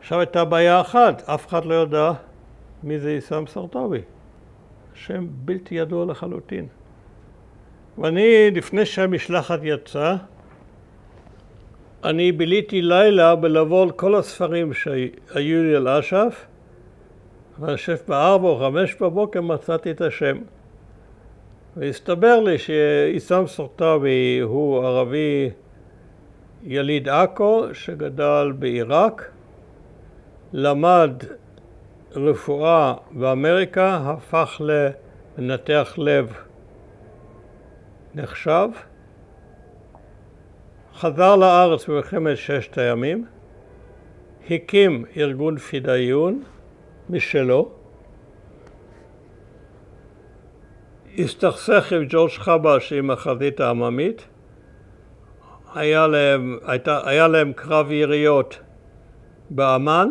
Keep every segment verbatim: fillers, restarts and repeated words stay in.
עכשיו הייתה בעיה אחת, אף אחד לא יודע מי זה איסם סרטאוי. שם בלתי ידוע לחלוטין. ואני, לפני שהמשלחת יצאה, אני ביליתי לילה בלעבור על כל הספרים שהיו לי על אש"ף, ואני חושב בארבע או חמש בבוקר מצאתי את השם. והסתבר לי שאיסם סרטאוי הוא ערבי יליד עכו שגדל בעיראק, למד רפואה באמריקה, הפך למנתח לב נחשב, חזר לארץ במלחמת ששת הימים, הקים ארגון פדayeen משלו, הסתכסך עם ג'ורג' חבש עם החזית העממית, היה להם, הייתה, היה להם קרב יריות באמן,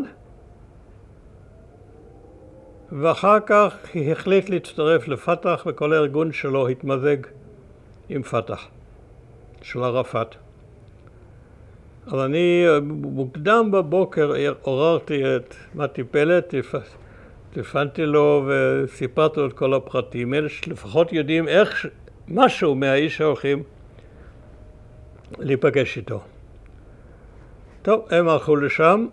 ואחר כך החליט להצטרף לפתח, וכל הארגון שלו התמזג עם פתח של ערפאת. אז אני מוקדם בבוקר עוררתי את מתי פלט, טלפנתי לו וסיפרתי לו את כל הפרטים. אלה שלפחות יודעים איך משהו מהאיש שהולכים להיפגש איתו. טוב, הם הלכו לשם.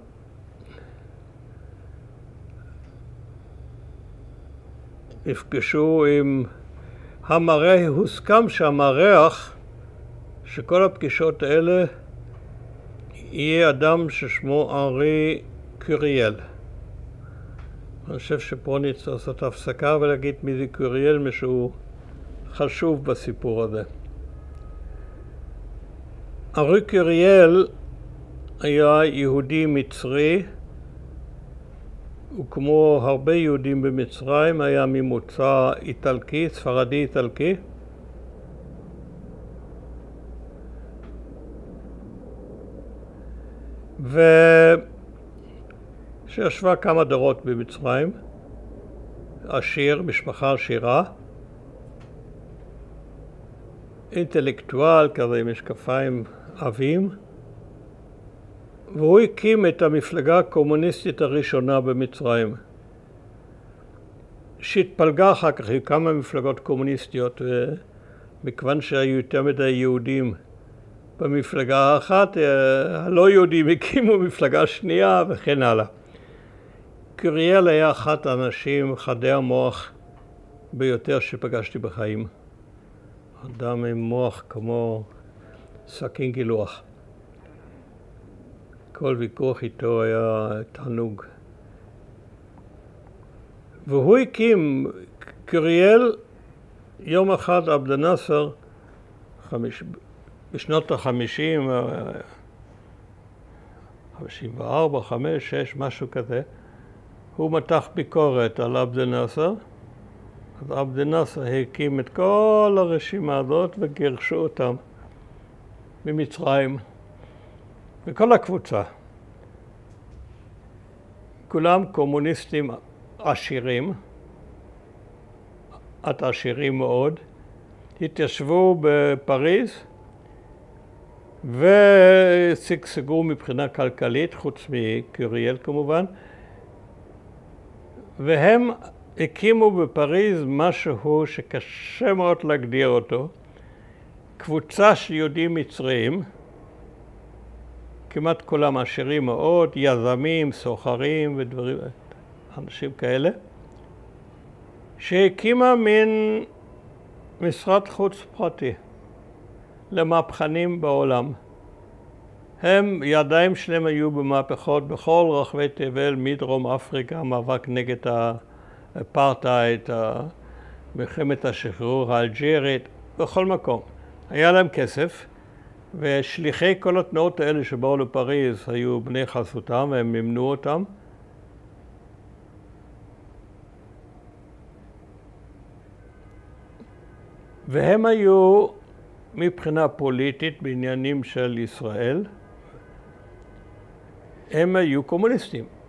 נפגשו עם המראה, הוסכם שהמארח שכל הפגישות האלה יהיה אדם ששמו אורי קוריאל. אני חושב שפה נצטרך לעשות הפסקה ולהגיד מי זה קוריאל, משהו חשוב בסיפור הזה. אורי קוריאל היה יהודי מצרי, וכמו הרבה יהודים במצרים היה ממוצא איטלקי, ספרדי איטלקי. ושישבה כמה דורות במצרים, עשיר, משפחה עשירה, אינטלקטואל כזה עם משקפיים עבים, והוא הקים את המפלגה הקומוניסטית הראשונה במצרים, שהתפלגה אחר כך, היו כמה מפלגות קומוניסטיות, ומכיוון שהיו יותר מדי יהודים במפלגה האחת, הלא יהודים הקימו מפלגה שנייה וכן הלאה. קוריאל היה אחת האנשים חדי המוח ביותר שפגשתי בחיים. אדם עם מוח כמו סכין גילוח. כל ויכוח איתו היה תענוג. והוא הקים, קוריאל, יום אחד עבד אל-נאצר, חמיש, בשנות החמישים, חמישים וארבע, חמש, שש, משהו כזה, הוא מתח ביקורת על עבד אל-נאצר. אז עבד אל-נאצר הקים את כל הרשימה הזאת וגירשו אותם ממצרים. וכל הקבוצה, כולם קומוניסטים עשירים, עד עשירים מאוד, התיישבו בפריז ושגשגו מבחינה כלכלית, חוץ מקוריאל כמובן, והם הקימו בפריז משהו שקשה מאוד להגדיר אותו, קבוצה של יהודים מצריים, כמעט כולם עשירים מאוד, יזמים, סוחרים ודברים, אנשים כאלה, שהקימה מין משרד חוץ פרטי למהפכנים בעולם. הם, ידיים שלהם היו במהפכות בכל רחבי תבל, מדרום אפריקה, מאבק נגד האפרטהייד, מלחמת השחרור האלג'ירית, בכל מקום. היה להם כסף, ושליחי כל התנועות האלה שבאו לפריז היו בני חסותם, והם מימנו אותם. והם היו מבחינה פוליטית בעניינים של ישראל, הם היו קומוניסטים.